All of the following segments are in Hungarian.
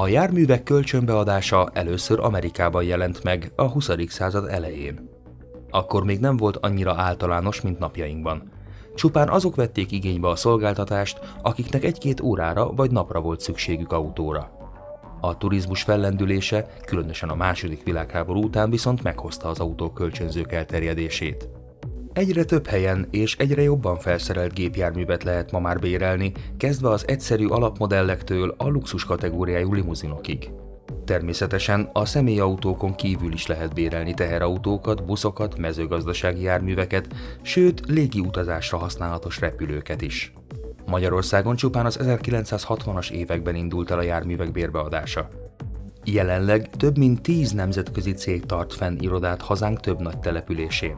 A járművek kölcsönbeadása először Amerikában jelent meg a 20. század elején. Akkor még nem volt annyira általános, mint napjainkban. Csupán azok vették igénybe a szolgáltatást, akiknek egy-két órára vagy napra volt szükségük autóra. A turizmus fellendülése, különösen a II. Világháború után viszont meghozta az autókölcsönzők elterjedését. Egyre több helyen és egyre jobban felszerelt gépjárművet lehet ma már bérelni, kezdve az egyszerű alapmodellektől a luxus kategóriájú limuzinokig. Természetesen a személyautókon kívül is lehet bérelni teherautókat, buszokat, mezőgazdasági járműveket, sőt légi utazásra használatos repülőket is. Magyarországon csupán az 1960-as években indult el a járművek bérbeadása. Jelenleg több mint 10 nemzetközi cég tart fenn irodát hazánk több nagy településén.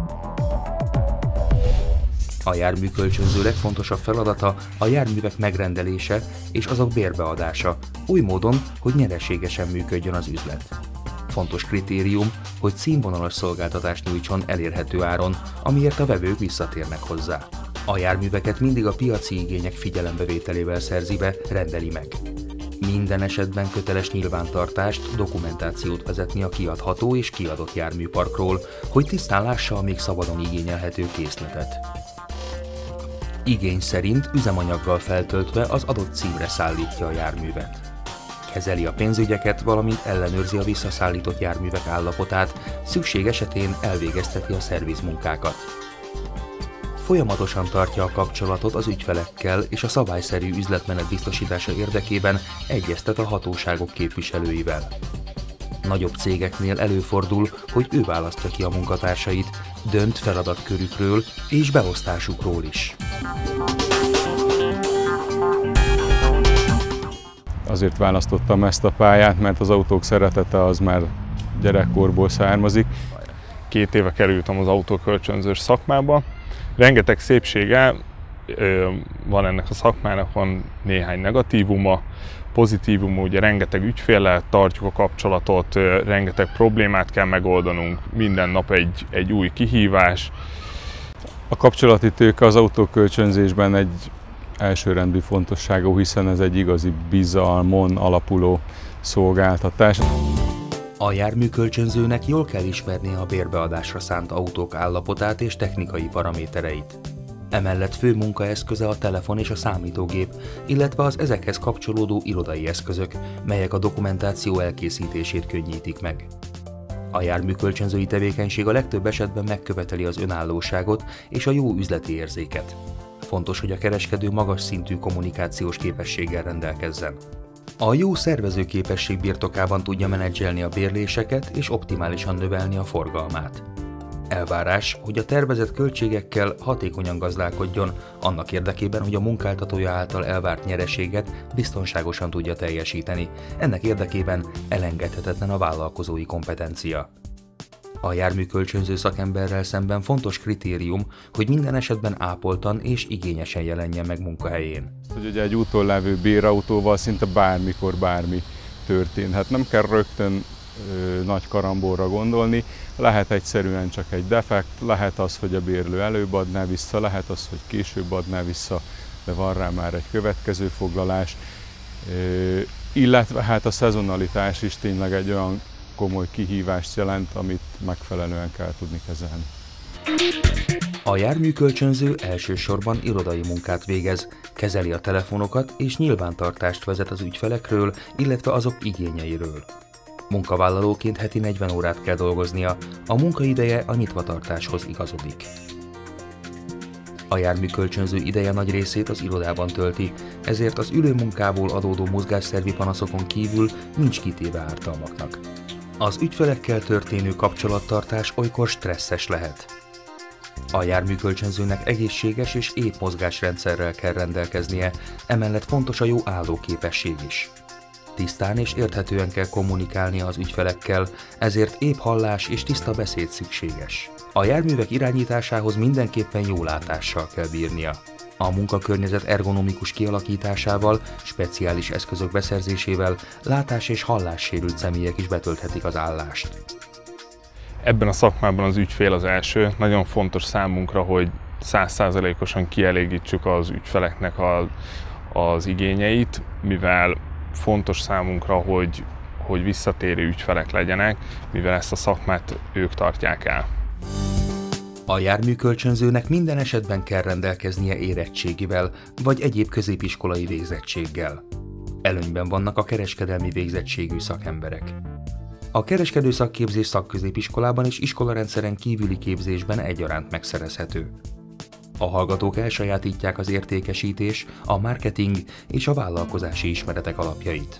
A járműkölcsönző legfontosabb feladata a járművek megrendelése és azok bérbeadása, oly módon, hogy nyereségesen működjön az üzlet. Fontos kritérium, hogy színvonalas szolgáltatást nyújtson elérhető áron, amiért a vevők visszatérnek hozzá. A járműveket mindig a piaci igények figyelembevételével szerzi be, rendeli meg. Minden esetben köteles nyilvántartást, dokumentációt vezetni a kiadható és kiadott járműparkról, hogy tisztán lássa a még szabadon igényelhető készletet. Igény szerint üzemanyaggal feltöltve az adott címre szállítja a járművet. Kezeli a pénzügyeket, valamint ellenőrzi a visszaszállított járművek állapotát, szükség esetén elvégezteti a szervizmunkákat. Folyamatosan tartja a kapcsolatot az ügyfelekkel és a szabályszerű üzletmenet biztosítása érdekében egyeztet a hatóságok képviselőivel. Nagyobb cégeknél előfordul, hogy ő választja ki a munkatársait, dönt feladatkörükről és beosztásukról is. Azért választottam ezt a pályát, mert az autók szeretete az már gyerekkorból származik. 2 éve kerültem az autókölcsönzős szakmába. Rengeteg szépsége van ennek a szakmának, van néhány negatívuma. Pozitívum, ugye rengeteg ügyféllel tartjuk a kapcsolatot, rengeteg problémát kell megoldanunk, minden nap egy új kihívás. A kapcsolati tőke az autókölcsönzésben egy elsőrendű fontosságú, hiszen ez egy igazi bizalmon alapuló szolgáltatás. A járműkölcsönzőnek jól kell ismernie a bérbeadásra szánt autók állapotát és technikai paramétereit. Emellett fő munkaeszköze a telefon és a számítógép, illetve az ezekhez kapcsolódó irodai eszközök, melyek a dokumentáció elkészítését könnyítik meg. A járműkölcsönzői tevékenység a legtöbb esetben megköveteli az önállóságot és a jó üzleti érzéket. Fontos, hogy a kereskedő magas szintű kommunikációs képességgel rendelkezzen. A jó szervezőképesség birtokában tudja menedzselni a bérléseket és optimálisan növelni a forgalmát. Elvárás, hogy a tervezett költségekkel hatékonyan gazdálkodjon, annak érdekében, hogy a munkáltatója által elvárt nyereséget biztonságosan tudja teljesíteni. Ennek érdekében elengedhetetlen a vállalkozói kompetencia. A járműkölcsönző szakemberrel szemben fontos kritérium, hogy minden esetben ápoltan és igényesen jelenjen meg munkahelyén. Hogy ugye egy úton levő bérautóval szinte bármikor bármi történhet. Nem kell rögtön nagy karambolra gondolni, lehet egyszerűen csak egy defekt, lehet az, hogy a bérlő előbb adná vissza, lehet az, hogy később adná vissza, de van rá már egy következő foglalás. Illetve hát a szezonalitás is tényleg egy olyan komoly kihívást jelent, amit megfelelően kell tudni kezelni. A járműkölcsönző elsősorban irodai munkát végez, kezeli a telefonokat és nyilvántartást vezet az ügyfelekről, illetve azok igényeiről. Munkavállalóként heti 40 órát kell dolgoznia, a munkaideje a nyitvatartáshoz igazodik. A járműkölcsönző ideje nagy részét az irodában tölti, ezért az ülőmunkából adódó mozgásszervi panaszokon kívül nincs kitéve ártalmaknak. Az ügyfelekkel történő kapcsolattartás olykor stresszes lehet. A járműkölcsönzőnek egészséges és épp mozgásrendszerrel kell rendelkeznie, emellett fontos a jó állóképesség is. Tisztán és érthetően kell kommunikálnia az ügyfelekkel, ezért épp hallás és tiszta beszéd szükséges. A járművek irányításához mindenképpen jó látással kell bírnia. A munkakörnyezet ergonomikus kialakításával, speciális eszközök beszerzésével látás- és hallássérült személyek is betölthetik az állást. Ebben a szakmában az ügyfél az első. Nagyon fontos számunkra, hogy 100%-osan kielégítsük az ügyfeleknek az igényeit, mivel fontos számunkra, hogy visszatérő ügyfelek legyenek, mivel ezt a szakmát ők tartják el. A járműkölcsönzőnek minden esetben kell rendelkeznie érettségivel vagy egyéb középiskolai végzettséggel. Előnyben vannak a kereskedelmi végzettségű szakemberek. A kereskedő szakképzés szakközépiskolában és iskolarendszeren kívüli képzésben egyaránt megszerezhető. A hallgatók elsajátítják az értékesítés, a marketing és a vállalkozási ismeretek alapjait.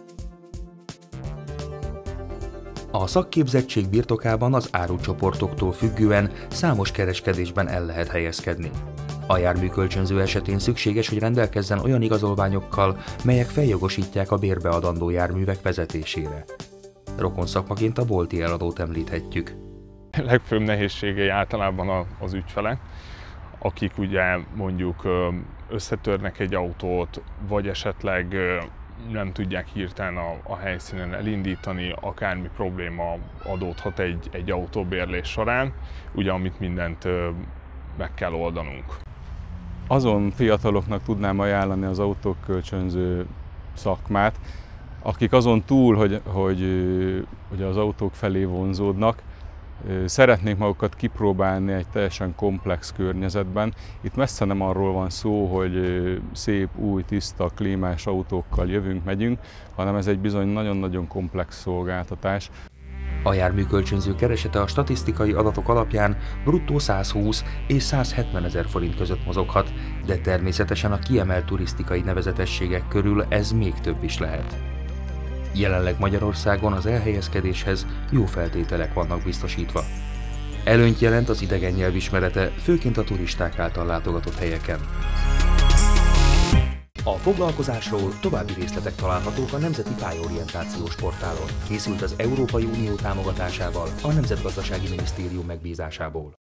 A szakképzettség birtokában az árucsoportoktól függően számos kereskedésben el lehet helyezkedni. A járműkölcsönző esetén szükséges, hogy rendelkezzen olyan igazolványokkal, melyek feljogosítják a bérbeadandó járművek vezetésére. Rokon szakmaként a bolti eladót említhetjük. A legfőbb nehézségei általában az ügyfelek, akik ugye mondjuk összetörnek egy autót, vagy esetleg nem tudják hirtelen a helyszínen elindítani, akármi probléma adódhat egy autóbérlés során, ugye amit mindent meg kell oldanunk. Azon fiataloknak tudnám ajánlani az autókölcsönző szakmát, akik azon túl, hogy az autók felé vonzódnak, szeretnék magukat kipróbálni egy teljesen komplex környezetben. Itt messze nem arról van szó, hogy szép, új, tiszta, klímás autókkal jövünk, megyünk, hanem ez egy bizony nagyon-nagyon komplex szolgáltatás. A járműkölcsönző keresete a statisztikai adatok alapján bruttó 120 és 170 ezer forint között mozoghat, de természetesen a kiemelt turisztikai nevezetességek körül ez még több is lehet. Jelenleg Magyarországon az elhelyezkedéshez jó feltételek vannak biztosítva. Előnyt jelent az idegen nyelv ismerete, főként a turisták által látogatott helyeken. A foglalkozásról további részletek találhatók a Nemzeti Pályaorientációs portálon. Készült az Európai Unió támogatásával, a Nemzetgazdasági Minisztérium megbízásából.